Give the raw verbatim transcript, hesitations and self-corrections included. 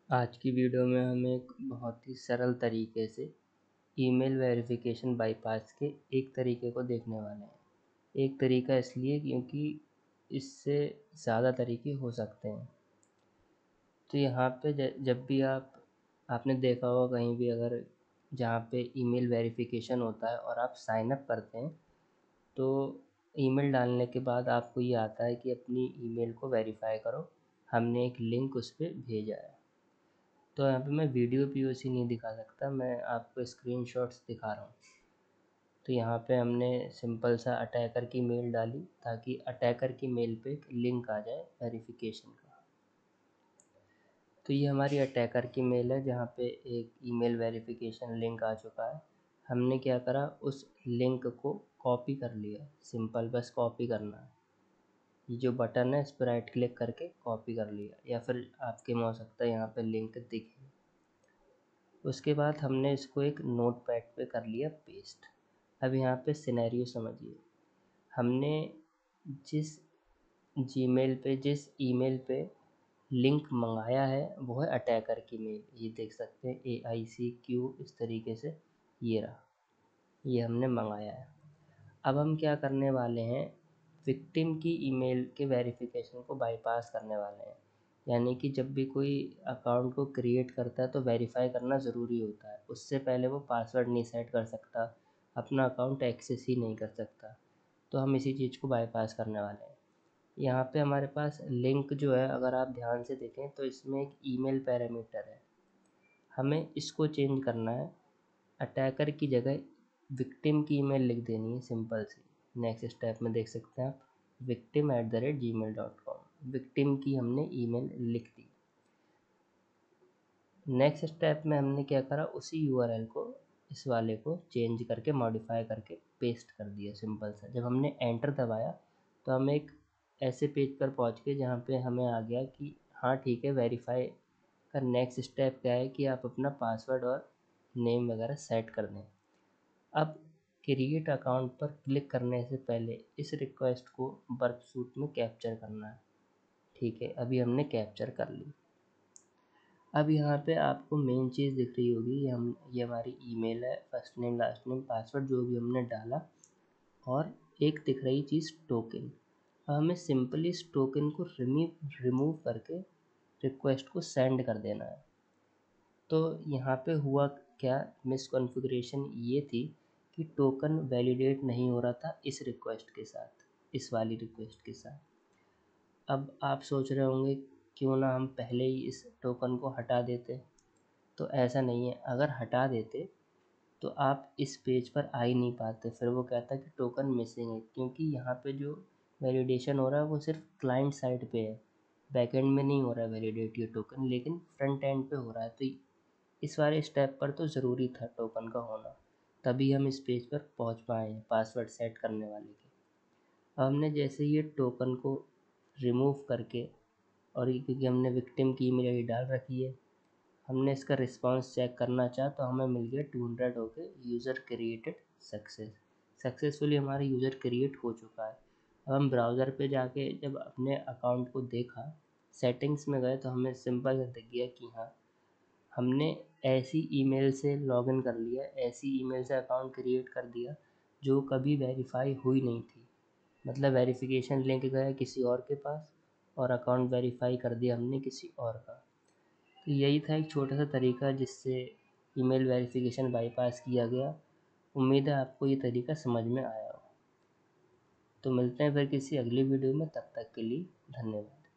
आज की वीडियो में हम एक बहुत ही सरल तरीके से ईमेल वेरिफिकेशन बाईपास के एक तरीके को देखने वाले हैं। एक तरीका इसलिए क्योंकि इससे ज़्यादा तरीके हो सकते हैं। तो यहाँ पे जब भी आप आपने देखा होगा कहीं भी अगर जहाँ पे ईमेल वेरिफिकेशन होता है और आप साइन अप करते हैं तो ईमेल डालने के बाद आपको ये आता है कि अपनी ईमेल को वेरीफाई करो, हमने एक लिंक उस पर भेजा है। तो यहाँ पे मैं वीडियो पीओसी नहीं दिखा सकता, मैं आपको स्क्रीनशॉट्स दिखा रहा हूँ। तो यहाँ पे हमने सिंपल सा अटैकर की मेल डाली ताकि अटैकर की मेल पे एक लिंक आ जाए वेरिफिकेशन का। तो ये हमारी अटैकर की मेल है जहाँ पे एक ईमेल वेरिफिकेशन लिंक आ चुका है। हमने क्या करा, उस लिंक को कॉपी कर लिया। सिंपल बस कॉपी करना है, ये जो बटन है इस पर राइट क्लिक करके कॉपी कर लिया, या फिर आपके में हो सकता है यहाँ पे लिंक दिखे। उसके बाद हमने इसको एक नोट पैड पे कर लिया पेस्ट। अब यहाँ पे सिनेरियो समझिए, हमने जिस जीमेल पे जिस ईमेल पे लिंक मंगाया है वो है अटैकर की मेल। ये देख सकते हैं ए आई सी क्यू इस तरीके से, ये रहा, ये हमने मंगाया है। अब हम क्या करने वाले हैं, विक्टिम की ईमेल के वेरिफिकेशन को बाईपास करने वाले हैं। यानी कि जब भी कोई अकाउंट को क्रिएट करता है तो वेरीफाई करना ज़रूरी होता है। उससे पहले वो पासवर्ड नहीं सेट कर सकता, अपना अकाउंट एक्सेस ही नहीं कर सकता। तो हम इसी चीज़ को बाईपास करने वाले हैं। यहाँ पे हमारे पास लिंक जो है, अगर आप ध्यान से देखें तो इसमें एक ईमेल पैरामीटर है, हमें इसको चेंज करना है। अटैकर की जगह विक्टिम की ईमेल लिख देनी है, सिंपल सी। नेक्स्ट स्टेप में देख सकते हैं आप, victim at the rate gmail dot com, victim की हमने ईमेल लिख दी। नेक्स्ट स्टेप में हमने क्या करा, उसी यूआरएल को, इस वाले को चेंज करके मॉडिफाई करके पेस्ट कर दिया, सिंपल सा। जब हमने एंटर दबाया तो हम एक ऐसे पेज पर पहुंच गए जहां पे हमें आ गया कि हाँ ठीक है, वेरीफाई का नेक्स्ट स्टेप क्या है कि आप अपना पासवर्ड और नेम वगैरह सेट कर दें। अब क्रिएट अकाउंट पर क्लिक करने से पहले इस रिक्वेस्ट को वर्कसूट में कैप्चर करना है। ठीक है, अभी हमने कैप्चर कर ली। अब यहाँ पे आपको मेन चीज़ दिख रही होगी, ये हम ये हमारी ईमेल है, first name last name password जो भी हमने डाला, और एक दिख रही चीज़ टोकन। अब हमें सिंपली इस टोकन को रिमूव रिमूव करके रिक्वेस्ट को सेंड कर देना है। तो यहाँ पे हुआ क्या, मिसकॉन्फ़िगरेशन ये थी कि टोकन वैलिडेट नहीं हो रहा था इस रिक्वेस्ट के साथ, इस वाली रिक्वेस्ट के साथ। अब आप सोच रहे होंगे क्यों ना हम पहले ही इस टोकन को हटा देते। तो ऐसा नहीं है, अगर हटा देते तो आप इस पेज पर आ ही नहीं पाते। फिर वो कहता है कि टोकन मिसिंग है, क्योंकि यहाँ पे जो वैलिडेशन हो रहा है वो सिर्फ क्लाइंट साइड पे है, बैकएंड में नहीं हो रहा है वैलिडेट ये टोकन, लेकिन फ्रंट एंड पे हो रहा है। तो इस वाले स्टेप पर तो ज़रूरी था टोकन का होना, तभी हम इस पेज पर पहुँच पाए हैं पासवर्ड सेट करने वाले के। अब हमने जैसे ये टोकन को रिमूव करके, और ये क्योंकि हमने विक्टिम की ईमेल आईडी डाल रखी है, हमने इसका रिस्पांस चेक करना चाहा तो हमें मिल गया टू हंड्रेड होके यूज़र क्रिएटेड सक्सेस, सक्सेसफुली हमारा यूज़र क्रिएट हो चुका है। अब हम ब्राउज़र पे जाके जब अपने अकाउंट को देखा, सेटिंग्स में गए, तो हमें सिंपल दिख गया कि हाँ, हमने ऐसी ईमेल से लॉगिन कर लिया, ऐसी ईमेल से अकाउंट क्रिएट कर दिया जो कभी वेरीफाई हुई नहीं थी। मतलब वेरिफिकेशन लिंक गया किसी और के पास और अकाउंट वेरीफाई कर दिया हमने किसी और का। तो यही था एक छोटा सा तरीका जिससे ईमेल वेरिफिकेशन बाईपास किया गया। उम्मीद है आपको ये तरीका समझ में आया हो। तो मिलते हैं फिर किसी अगली वीडियो में, तब तक के लिए धन्यवाद।